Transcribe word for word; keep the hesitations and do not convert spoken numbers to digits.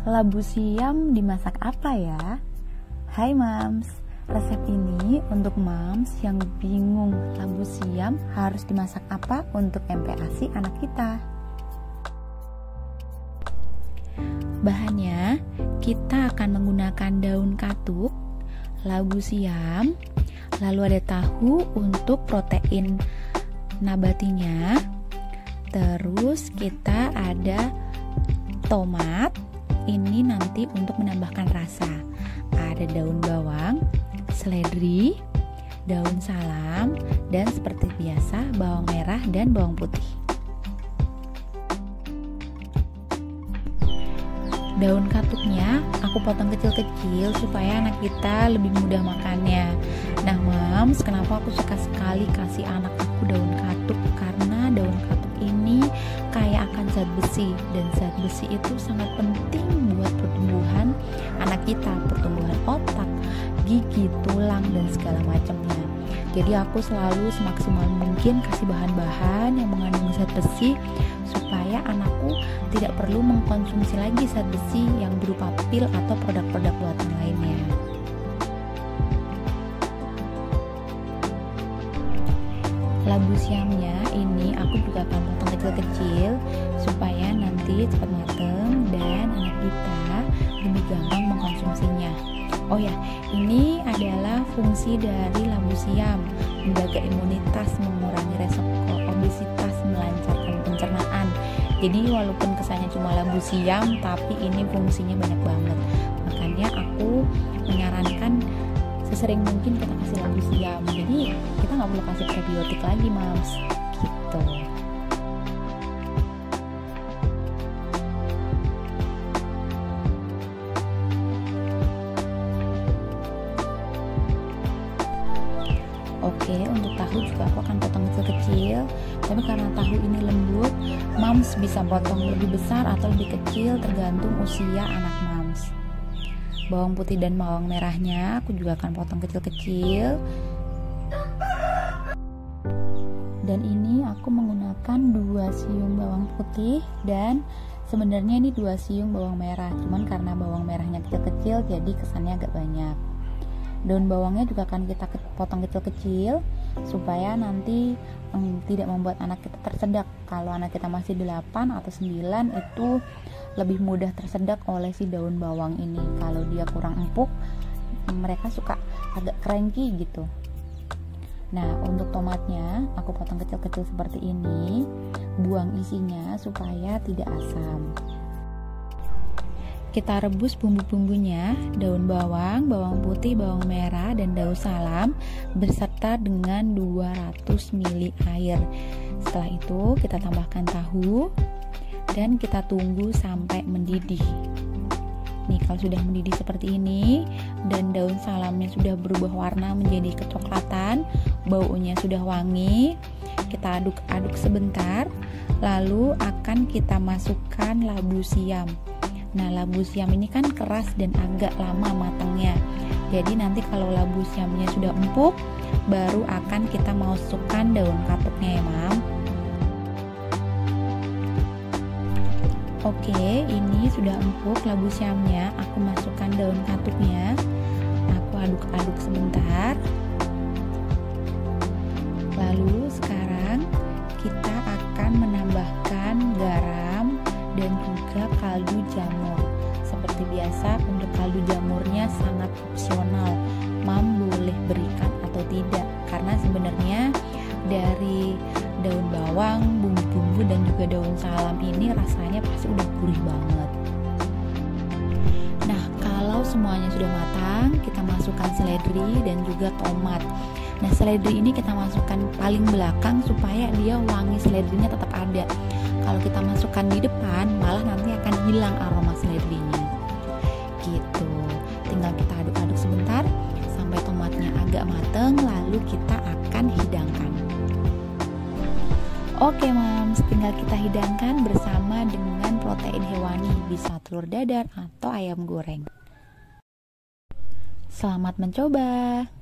Labu siam dimasak apa ya? Hai Mams, resep ini untuk Mams yang bingung labu siam harus dimasak apa untuk M P A S I anak kita. Bahannya, kita akan menggunakan daun katuk, labu siam, lalu ada tahu untuk protein nabatinya. Terus kita ada tomat, ini nanti untuk menambahkan rasa. Ada daun bawang, seledri, daun salam, dan seperti biasa bawang merah dan bawang putih. Daun katuknya aku potong kecil-kecil supaya anak kita lebih mudah makannya. Nah Mams, kenapa aku suka sekali kasih anak aku daun katuk? Karena daun katuk ini kaya akan zat besi, dan zat besi itu sangat penting buat pertumbuhan anak kita, pertumbuhan otak, gigi, tulang, dan segala macamnya. Jadi aku selalu semaksimal mungkin kasih bahan-bahan yang mengandung zat besi supaya anakku tidak perlu mengkonsumsi lagi zat besi yang berupa pil atau produk-produk buatan lainnya. Labu siamnya ini aku juga akan potong kecil-kecil supaya nanti cepat mateng dan anak kita lebih gampang mengkonsumsinya. Oh ya, ini adalah fungsi dari labu siam, menjaga imunitas, mengurangi resiko obesitas, melancarkan pencernaan. Jadi walaupun kesannya cuma labu siam, tapi ini fungsinya banyak banget. Makanya aku menyarankan sesering mungkin kita kasih labu siam. Jadi kita nggak perlu kasih prebiotik lagi, Mams. Gitu. Oke, untuk tahu juga aku akan potong kecil-kecil. Tapi karena tahu ini lembut, Mams bisa potong lebih besar atau lebih kecil tergantung usia anak Mams. Bawang putih dan bawang merahnya aku juga akan potong kecil-kecil. Dan ini aku menggunakan dua siung bawang putih dan sebenarnya ini dua siung bawang merah. Cuman karena bawang merahnya kecil-kecil jadi kesannya agak banyak. Daun bawangnya juga akan kita potong kecil-kecil supaya nanti hmm, tidak membuat anak kita tersedak. Kalau anak kita masih delapan atau sembilan itu lebih mudah tersedak oleh si daun bawang ini. Kalau dia kurang empuk, mereka suka agak cranky gitu. Nah, untuk tomatnya aku potong kecil-kecil seperti ini. Buang isinya supaya tidak asam. Kita rebus bumbu-bumbunya, daun bawang, bawang putih, bawang merah, dan daun salam beserta dengan dua ratus mililiter air. Setelah itu kita tambahkan tahu dan kita tunggu sampai mendidih. Nih, kalau sudah mendidih seperti ini dan daun salamnya sudah berubah warna menjadi kecoklatan, baunya sudah wangi, kita aduk-aduk sebentar, lalu akan kita masukkan labu siam. Nah, labu siam ini kan keras dan agak lama matangnya. Jadi nanti kalau labu siamnya sudah empuk, baru akan kita masukkan daun katuknya ya, Mam. Oke, ini sudah empuk labu siamnya. Aku masukkan daun katuknya. Aku aduk-aduk sebentar. Lalu sekarang kita akan menambahkan garam dan juga kaldu jamur. Seperti biasa, untuk kaldu jamurnya sangat opsional. Mam boleh berikan atau tidak, karena sebenarnya dari daun bawang, bumbu-bumbu, dan juga daun salam ini rasanya pasti udah gurih banget. Nah, kalau semuanya sudah matang, kita masukkan seledri dan juga tomat. Nah, seledri ini kita masukkan paling belakang supaya dia wangi seledrinya tetap ada. Kalau kita masukkan di depan, malah nanti akan hilang aroma seledrinya. Gitu. Tinggal kita aduk-aduk sebentar sampai tomatnya agak mateng, lalu kita akan hidangkan. Oke Mams, tinggal kita hidangkan bersama dengan protein hewani, bisa telur dadar atau ayam goreng. Selamat mencoba.